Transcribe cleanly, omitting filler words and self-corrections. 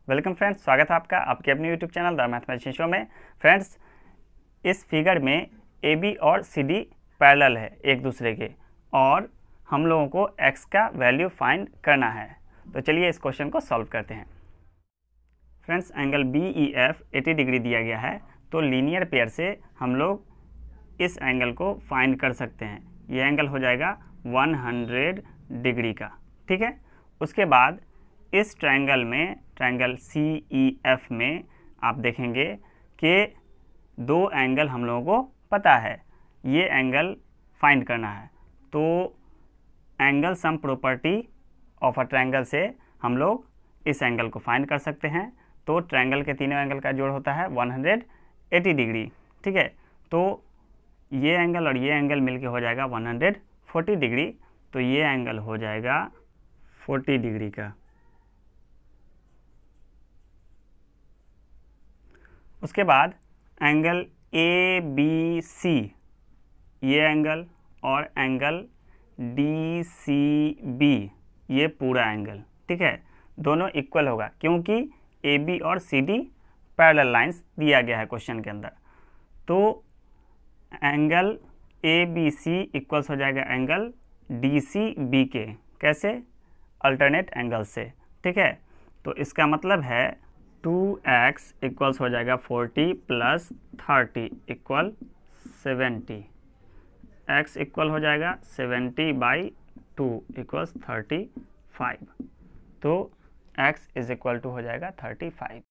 Welcome friends, स्वागत है आपका आपके अपने YouTube channel the mathematician show में। फ्रेंड्स, इस फिगर में ए बी और सी डी पैरेलल है एक दूसरे के और हम लोगों को x का वैल्यू फाइंड करना है। तो चलिए इस क्वेश्चन को सॉल्व करते हैं। Friends, angle B E F 80 degree दिया गया है, तो लीनियर पेयर से हम लोग इस एंगल को फाइंड कर सकते हैं। ये एंगल हो जाएगा 100 डिग्री का, ठीक है। उसके बाद इस ट्रायंगल में, ट्रायंगल सी ई एफ में आप देखेंगे कि दो एंगल हम लोगों को पता है, ये एंगल फाइंड करना है। तो angle sum property of a triangle से हम लोग इस एंगल को फाइंड कर सकते हैं। तो ट्रायंगल के तीनों एंगल का जोड़ होता है 180 डिग्री, ठीक है। तो ये एंगल और ये एंगल मिलके हो जाएगा 140 डिग्री। तो ये एंगल हो जाएगा 40 डिग्री का। उसके बाद एंगल ए बी सी, ये एंगल और एंगल डी सी बी, ये पूरा एंगल, ठीक है, दोनों इक्वल होगा क्योंकि ए बी और सी डी पैरेलल लाइंस दिया गया है क्वेश्चन के अंदर। तो angle A B C equals हो जाएगा एंगल डी सी बी के। कैसे? अल्टरनेट एंगल से, ठीक है। तो इसका मतलब है 2x इक्वल्स हो जाएगा 40 प्लस 30 इक्वल 70। x इक्वल हो जाएगा 70/2 इक्वल्स 35। तो x इज इक्वल टू हो जाएगा 35।